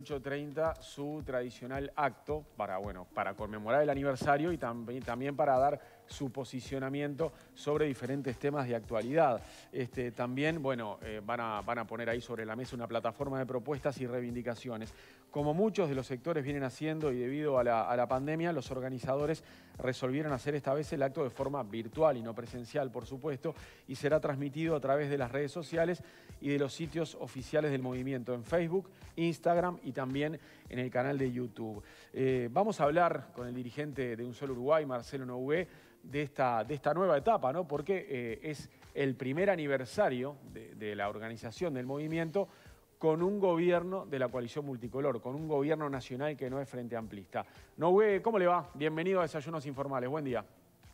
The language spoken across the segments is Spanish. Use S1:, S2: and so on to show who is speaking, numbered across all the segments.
S1: 18:30 su tradicional acto para conmemorar el aniversario y también para dar su posicionamiento sobre diferentes temas de actualidad. También, van a poner ahí sobre la mesa una plataforma de propuestas y reivindicaciones. Como muchos de los sectores vienen haciendo y debido a la pandemia, los organizadores resolvieron hacer esta vez el acto de forma virtual y no presencial, por supuesto, y será transmitido a través de las redes sociales y de los sitios oficiales del movimiento en Facebook, Instagram y también en el canal de YouTube. Vamos a hablar con el dirigente de Un Solo Uruguay, Marcelo Nogué, de esta nueva etapa, ¿no? Porque es el primer aniversario de la organización del movimiento con un gobierno de la coalición multicolor, con un gobierno nacional que no es Frente Amplista. Nogué, ¿cómo le va? Bienvenido a Desayunos Informales. Buen día.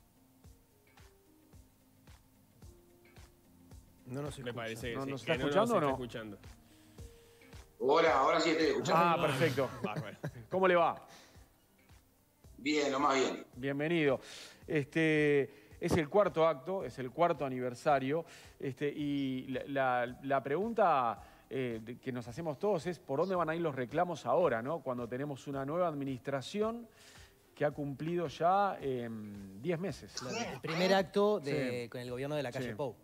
S2: No nos escucha.
S3: Me parece
S1: ¿No
S3: sí,
S1: nos está
S3: que
S1: escuchando
S3: no nos
S1: o no?
S3: está escuchando.
S4: Ahora sí estoy escuchando.
S1: Ah, perfecto.
S3: Bárbaro.
S1: ¿Cómo le va?
S4: Bien, lo más bien.
S1: Bienvenido. Es el cuarto acto, es el cuarto aniversario, y la pregunta que nos hacemos todos es ¿por dónde van a ir los reclamos ahora, ¿no? Cuando tenemos una nueva administración que ha cumplido ya 10 meses.
S2: El primer acto
S1: Sí.
S2: con el gobierno de la calle
S1: Sí.
S2: Pou.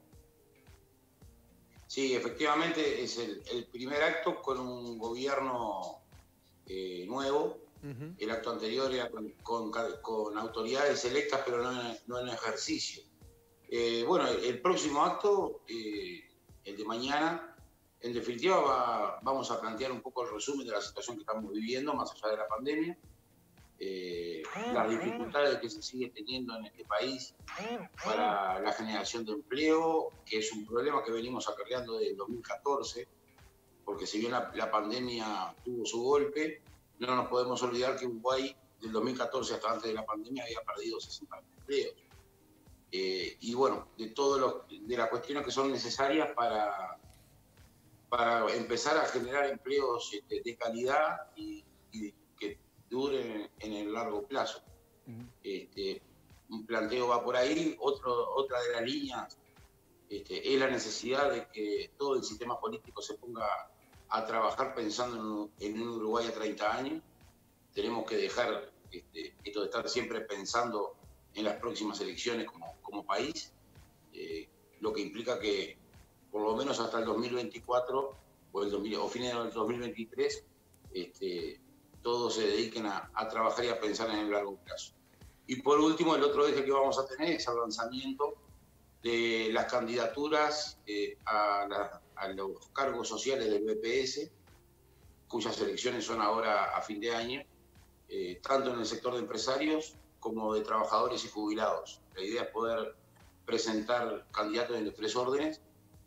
S4: Sí, efectivamente es el primer acto con un gobierno nuevo. El acto anterior era con autoridades electas, pero no en ejercicio. El próximo acto, el de mañana, en definitiva vamos a plantear un poco el resumen de la situación que estamos viviendo, más allá de la pandemia, las dificultades que se sigue teniendo en este país para la generación de empleo, que es un problema que venimos acarreando desde el 2014, porque si bien la pandemia tuvo su golpe, no nos podemos olvidar que Uruguay, del 2014 hasta antes de la pandemia, había perdido 60.000 empleos. De las cuestiones que son necesarias para empezar a generar empleos de calidad y que duren en el largo plazo. Un planteo va por ahí. Otra de las líneas es la necesidad de que todo el sistema político se ponga a trabajar pensando en un Uruguay a 30 años. Tenemos que dejar esto de estar siempre pensando en las próximas elecciones como país, lo que implica que por lo menos hasta el 2024 o fines del 2023 todos se dediquen a trabajar y a pensar en el largo plazo. Y por último, el otro eje que vamos a tener es el lanzamiento de las candidaturas a los cargos sociales del BPS, cuyas elecciones son ahora a fin de año, tanto en el sector de empresarios como de trabajadores y jubilados. La idea es poder presentar candidatos en los tres órdenes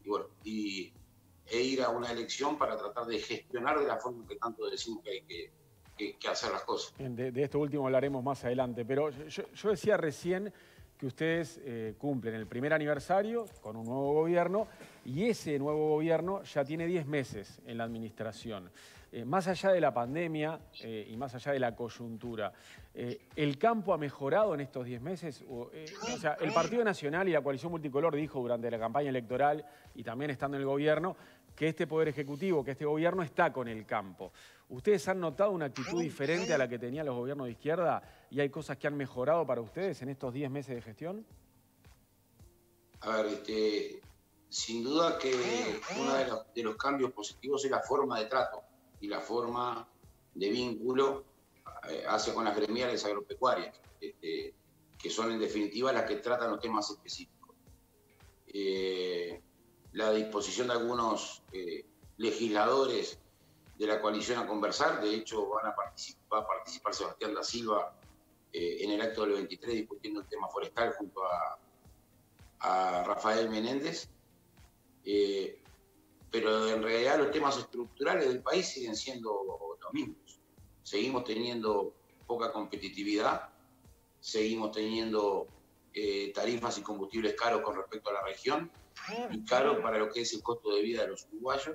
S4: e ir a una elección para tratar de gestionar de la forma que tanto decimos que hay que hacer las cosas.
S1: De esto último hablaremos más adelante, pero yo decía recién que ustedes cumplen el primer aniversario con un nuevo gobierno y ese nuevo gobierno ya tiene 10 meses en la administración. Más allá de la pandemia y más allá de la coyuntura, ¿el campo ha mejorado en estos 10 meses? El Partido Nacional y la Coalición Multicolor dijo durante la campaña electoral y también estando en el gobierno que este Poder Ejecutivo, que este gobierno está con el campo. ¿Ustedes han notado una actitud diferente a la que tenían los gobiernos de izquierda y hay cosas que han mejorado para ustedes en estos 10 meses de gestión?
S4: A ver, sin duda que uno de los cambios positivos es la forma de trato y la forma de vínculo hacia con las gremiales agropecuarias, que son en definitiva las que tratan los temas específicos. La disposición de algunos legisladores de la coalición a conversar, de hecho va a participar Sebastián da Silva en el acto del 23 discutiendo el tema forestal junto a Rafael Menéndez, pero en realidad los temas estructurales del país siguen siendo los mismos. Seguimos teniendo poca competitividad, seguimos teniendo tarifas y combustibles caros con respecto a la región y caros para lo que es el costo de vida de los uruguayos.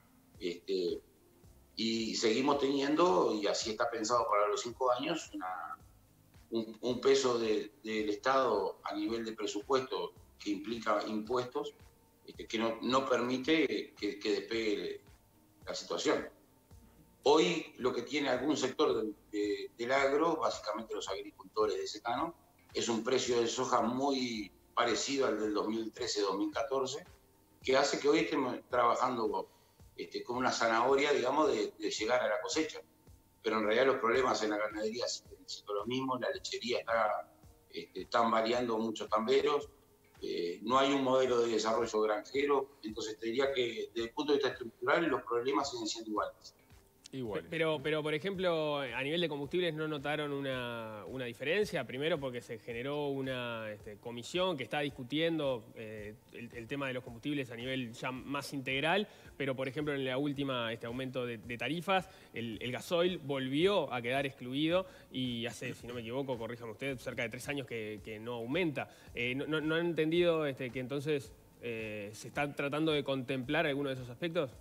S4: Y seguimos teniendo, y así está pensado para los 5 años, un peso del Estado a nivel de presupuesto que implica impuestos que no permite que despegue la situación. Hoy lo que tiene algún sector del agro, básicamente los agricultores de secano, es un precio de soja muy parecido al del 2013-2014, que hace que hoy estemos trabajando con una zanahoria, digamos, de llegar a la cosecha. Pero en realidad los problemas en la ganadería siguen siendo lo mismo, la lechería están variando muchos tamberos, no hay un modelo de desarrollo granjero, entonces te diría que desde el punto de vista estructural los problemas siguen siendo iguales.
S1: Igual.
S3: Pero, por ejemplo, a nivel de combustibles, ¿no notaron una diferencia? Primero porque se generó una comisión que está discutiendo el tema de los combustibles a nivel ya más integral, pero, por ejemplo, en la última aumento de tarifas, el gasoil volvió a quedar excluido y hace, si no me equivoco, corríjame usted, cerca de 3 años que no aumenta. ¿No han entendido que entonces se está tratando de contemplar alguno de esos aspectos?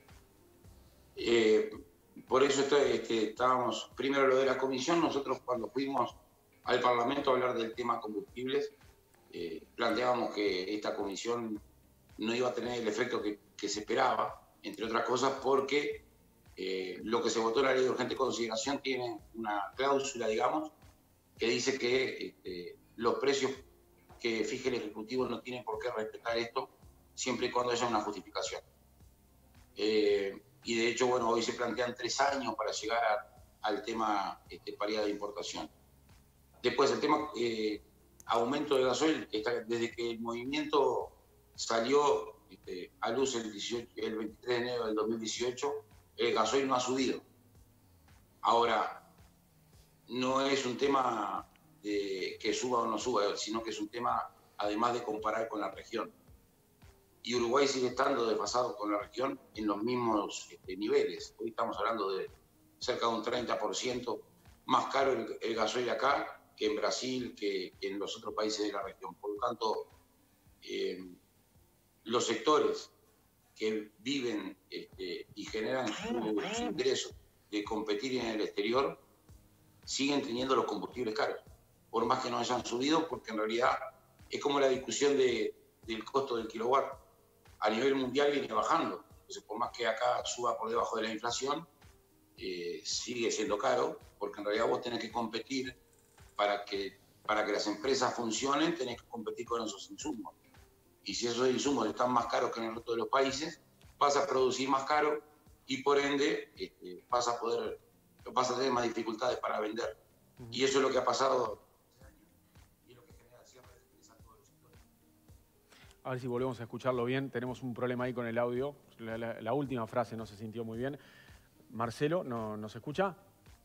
S4: Por eso estábamos, primero lo de la comisión, nosotros cuando fuimos al Parlamento a hablar del tema combustibles, planteábamos que esta comisión no iba a tener el efecto que se esperaba, entre otras cosas porque lo que se votó en la ley de urgente consideración tiene una cláusula, digamos, que dice que los precios que fije el Ejecutivo no tienen por qué respetar esto, siempre y cuando haya una justificación. Y de hecho, bueno, hoy se plantean 3 años para llegar al tema paridad de importación. Después el tema aumento de gasoil, desde que el movimiento salió a luz el 23 de enero del 2018, el gasoil no ha subido. Ahora, no es un tema de que suba o no suba, sino que es un tema, además de comparar con la región. Y Uruguay sigue estando desfasado con la región en los mismos niveles. Hoy estamos hablando de cerca de un 30% más caro el gasoil acá que en Brasil, que en los otros países de la región. Por lo tanto, los sectores que viven y generan su ingreso de competir en el exterior siguen teniendo los combustibles caros, por más que no hayan subido, porque en realidad es como la discusión del costo del kilowatt. A nivel mundial viene bajando. Entonces, por más que acá suba por debajo de la inflación, sigue siendo caro, porque en realidad vos tenés que competir para que las empresas funcionen, tenés que competir con esos insumos. Y si esos insumos están más caros que en el resto de los países, vas a producir más caro y por ende vas a tener más dificultades para vender. Y eso es lo que ha pasado.
S1: A ver si volvemos a escucharlo bien. Tenemos un problema ahí con el audio. La última frase no se sintió muy bien. Marcelo, ¿nos escucha?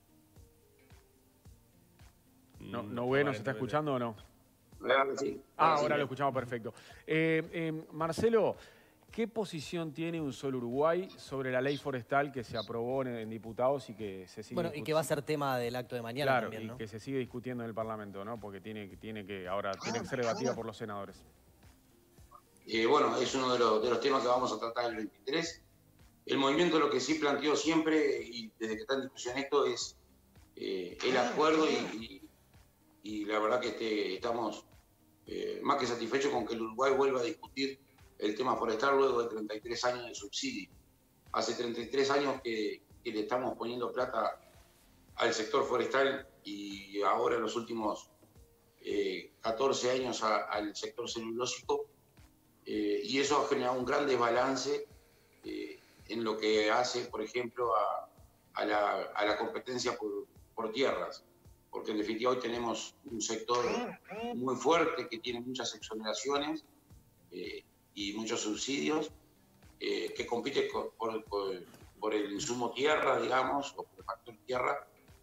S1: ¿Noé nos está escuchando o no?
S4: Sí.
S1: Ahora lo escuchamos perfecto. Marcelo, ¿qué posición tiene Un Solo Uruguay sobre la ley forestal que se aprobó en diputados y que se sigue
S2: y que va a ser tema del acto de mañana
S1: claro,
S2: también, ¿no?
S1: Y que se sigue discutiendo en el Parlamento, ¿no? Porque ahora tiene que ser debatida por los senadores.
S4: Bueno, es uno de los temas que vamos a tratar el 23. El movimiento lo que sí planteó siempre, y desde que está en discusión esto, es el acuerdo y la verdad que estamos más que satisfechos con que el Uruguay vuelva a discutir el tema forestal luego de 33 años de subsidio. Hace 33 años que le estamos poniendo plata al sector forestal y ahora en los últimos 14 años al sector celulósico. Y eso ha generado un gran desbalance en lo que hace, por ejemplo, a la competencia por tierras. Porque en definitiva hoy tenemos un sector muy fuerte que tiene muchas exoneraciones y muchos subsidios, que compite por el insumo tierra, digamos, o por el factor tierra,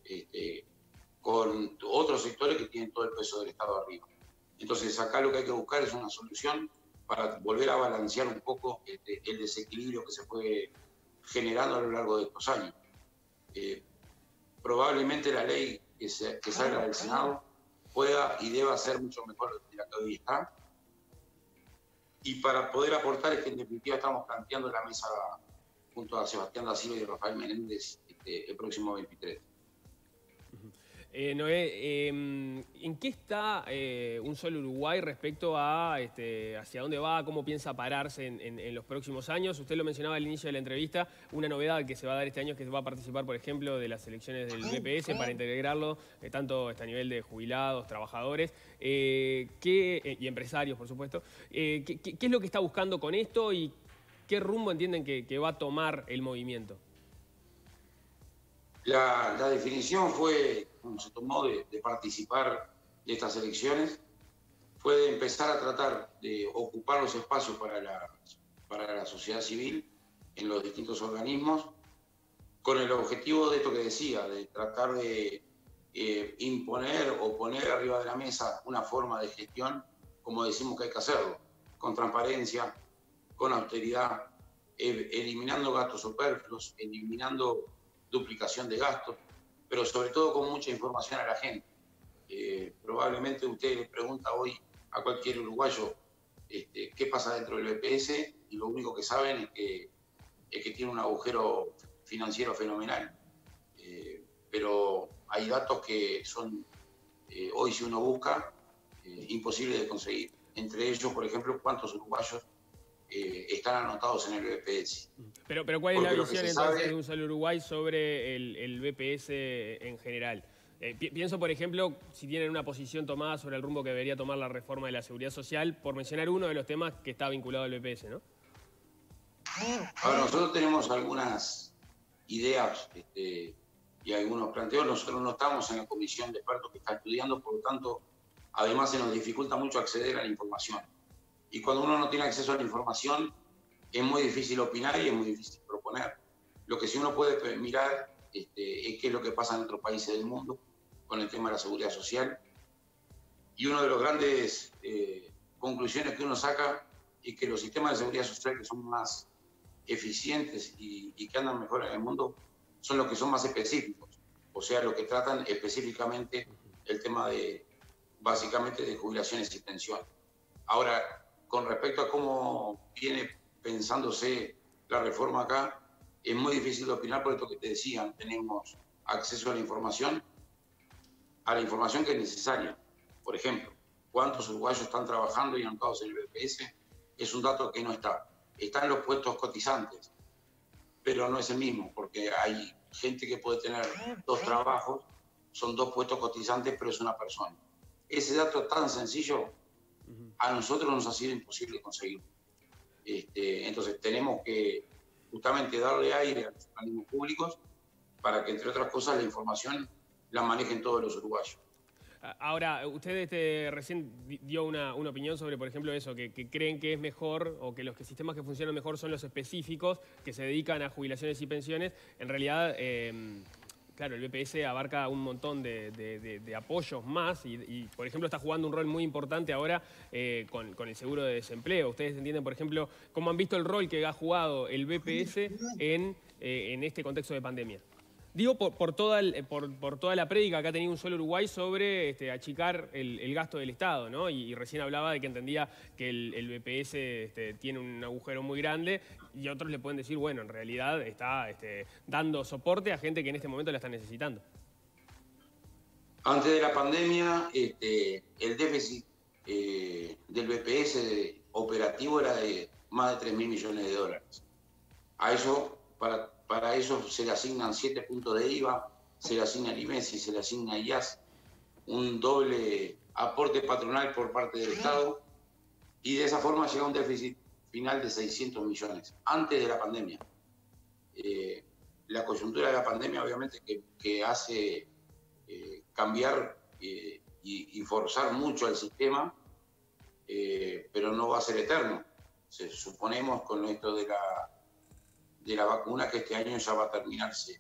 S4: con otros sectores que tienen todo el peso del Estado arriba. Entonces acá lo que hay que buscar es una solución para volver a balancear un poco el desequilibrio que se fue generando a lo largo de estos años. Probablemente la ley que salga del Senado pueda y deba ser mucho mejor de la que hoy está. Y para poder aportar es que en definitiva estamos planteando la mesa junto a Sebastián da Silva y Rafael Menéndez el próximo 23.
S3: Noé, ¿en qué está Un Solo Uruguay respecto a hacia dónde va, cómo piensa pararse en los próximos años? Usted lo mencionaba al inicio de la entrevista, una novedad que se va a dar este año es que va a participar, por ejemplo, de las elecciones del BPS para integrarlo, tanto a nivel de jubilados, trabajadores y empresarios, por supuesto. ¿Qué es lo que está buscando con esto y qué rumbo entienden que va a tomar el movimiento?
S4: La definición fue, como se tomó de participar de estas elecciones, fue de empezar a tratar de ocupar los espacios para la sociedad civil en los distintos organismos, con el objetivo de esto que decía, de tratar de imponer o poner arriba de la mesa una forma de gestión, como decimos que hay que hacerlo, con transparencia, con austeridad, eliminando gastos superfluos, eliminando duplicación de gastos, pero sobre todo con mucha información a la gente. Probablemente usted le pregunta hoy a cualquier uruguayo qué pasa dentro del BPS y lo único que saben es que tiene un agujero financiero fenomenal. Pero hay datos que son, hoy si uno busca, imposibles de conseguir. Entre ellos, por ejemplo, cuántos uruguayos están anotados en el BPS.
S3: Pero ¿cuál es la visión entonces de Un Solo Uruguay sobre el BPS en general? Pienso, por ejemplo, si tienen una posición tomada sobre el rumbo que debería tomar la reforma de la seguridad social, por mencionar uno de los temas que está vinculado al BPS, ¿no?
S4: Ahora, nosotros tenemos algunas ideas y algunos planteos. Nosotros no estamos en la comisión de expertos que está estudiando, por lo tanto, además se nos dificulta mucho acceder a la información. Y cuando uno no tiene acceso a la información, es muy difícil opinar y es muy difícil proponer. Lo que sí uno puede mirar es qué es lo que pasa en otros países del mundo con el tema de la seguridad social. Y una de las grandes conclusiones que uno saca es que los sistemas de seguridad social que son más eficientes y que andan mejor en el mundo son los que son más específicos. O sea, los que tratan específicamente el tema básicamente de jubilaciones y pensiones. Ahora, con respecto a cómo viene pensándose la reforma acá, es muy difícil de opinar por esto que te decían. Tenemos acceso a la información que es necesaria. Por ejemplo, cuántos uruguayos están trabajando y anotados en el BPS es un dato que no está. Están los puestos cotizantes, pero no es el mismo, porque hay gente que puede tener 2 trabajos, son 2 puestos cotizantes, pero es una persona. Ese dato tan sencillo a nosotros nos ha sido imposible conseguir. Entonces tenemos que justamente darle aire a los organismos públicos para que, entre otras cosas, la información la manejen todos los uruguayos.
S3: Ahora, usted recién dio una opinión sobre, por ejemplo, eso, que creen que es mejor o que los sistemas que funcionan mejor son los específicos, que se dedican a jubilaciones y pensiones. En realidad, claro, el BPS abarca un montón de apoyos más y, por ejemplo, está jugando un rol muy importante ahora con el seguro de desempleo. Ustedes entienden, por ejemplo, cómo han visto el rol que ha jugado el BPS en este contexto de pandemia. Digo, por toda la prédica que ha tenido Un Solo Uruguay sobre achicar el gasto del Estado, ¿no? Y recién hablaba de que entendía que el BPS tiene un agujero muy grande y otros le pueden decir, bueno, en realidad está dando soporte a gente que en este momento la está necesitando.
S4: Antes de la pandemia, el déficit del BPS operativo era de más de 3.000 millones de dólares. A eso, para eso se le asignan 7 puntos de IVA, se le asigna el IMESI, se le asigna IAS, un doble aporte patronal por parte del Estado, y de esa forma llega a un déficit final de 600 millones, antes de la pandemia. La coyuntura de la pandemia obviamente que hace cambiar y forzar mucho el sistema, pero no va a ser eterno. Suponemos con esto de la vacuna que este año ya va a terminarse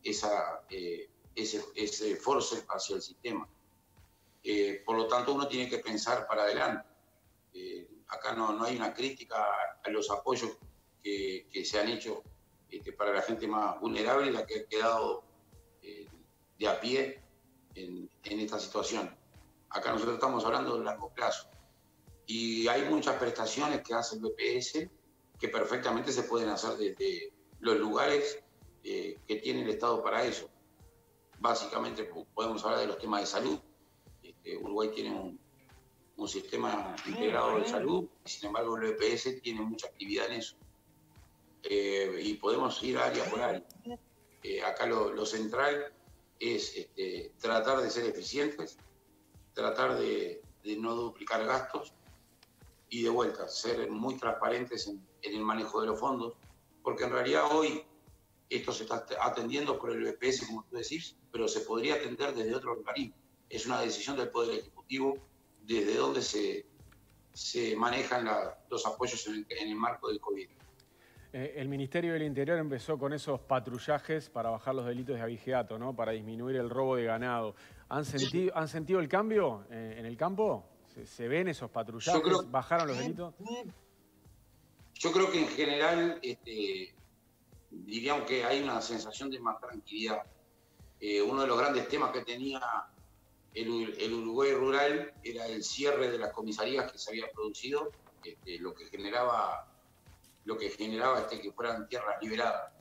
S4: ese force hacia el sistema. Por lo tanto, uno tiene que pensar para adelante. Acá no hay una crítica a los apoyos que se han hecho para la gente más vulnerable, la que ha quedado de a pie en esta situación. Acá nosotros estamos hablando de largo plazo. Y hay muchas prestaciones que hace el BPS que perfectamente se pueden hacer desde los lugares que tiene el Estado para eso. básicamente podemos hablar de los temas de salud. Uruguay tiene un sistema integrado de salud, sin embargo el EPS tiene mucha actividad en eso. Y podemos ir área por área. Acá lo central es tratar de ser eficientes, tratar de no duplicar gastos y de vuelta, ser muy transparentes en el manejo de los fondos, porque en realidad hoy esto se está atendiendo por el BPS, como tú decís, pero se podría atender desde otro organismo. Es una decisión del Poder Ejecutivo desde donde se manejan los apoyos en el marco del COVID.
S1: El Ministerio del Interior empezó con esos patrullajes para bajar los delitos de abigeato, ¿no? Para disminuir el robo de ganado. ¿Han sentido el cambio en el campo? ¿Se ven esos patrullajes? ¿Bajaron los delitos?
S4: Yo creo que en general diríamos que hay una sensación de más tranquilidad. Uno de los grandes temas que tenía el Uruguay rural era el cierre de las comisarías que se había producido, lo que generaba que fueran tierras liberadas.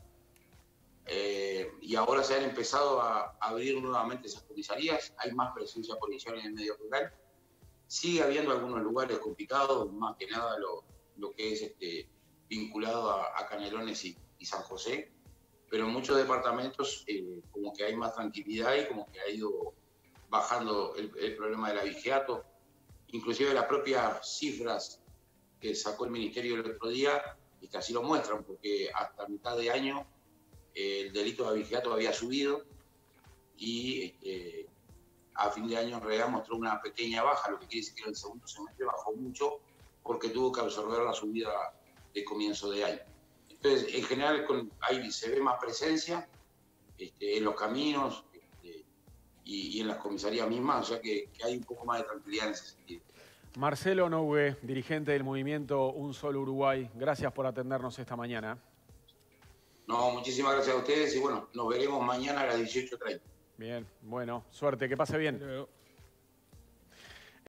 S4: Y ahora se han empezado a abrir nuevamente esas comisarías, hay más presencia policial en el medio rural. Sigue habiendo algunos lugares complicados, más que nada lo que es vinculado a Canelones y San José, pero en muchos departamentos como que hay más tranquilidad y como que ha ido bajando el problema del abigeato. Inclusive las propias cifras que sacó el Ministerio el otro día, y que así lo muestran, porque hasta mitad de año el delito de abigeato había subido y a fin de año en realidad mostró una pequeña baja, lo que quiere decir que en el segundo semestre bajó mucho porque tuvo que absorber la subida de comienzo de año. Entonces, en general se ve más presencia en los caminos y en las comisarías mismas, o sea que hay un poco más de tranquilidad en ese sentido.
S1: Marcelo Nogue, dirigente del movimiento Un Solo Uruguay, gracias por atendernos esta mañana.
S4: No, muchísimas gracias a ustedes y bueno, nos veremos mañana a las 18:30.
S1: Bien, bueno, suerte, que pase bien.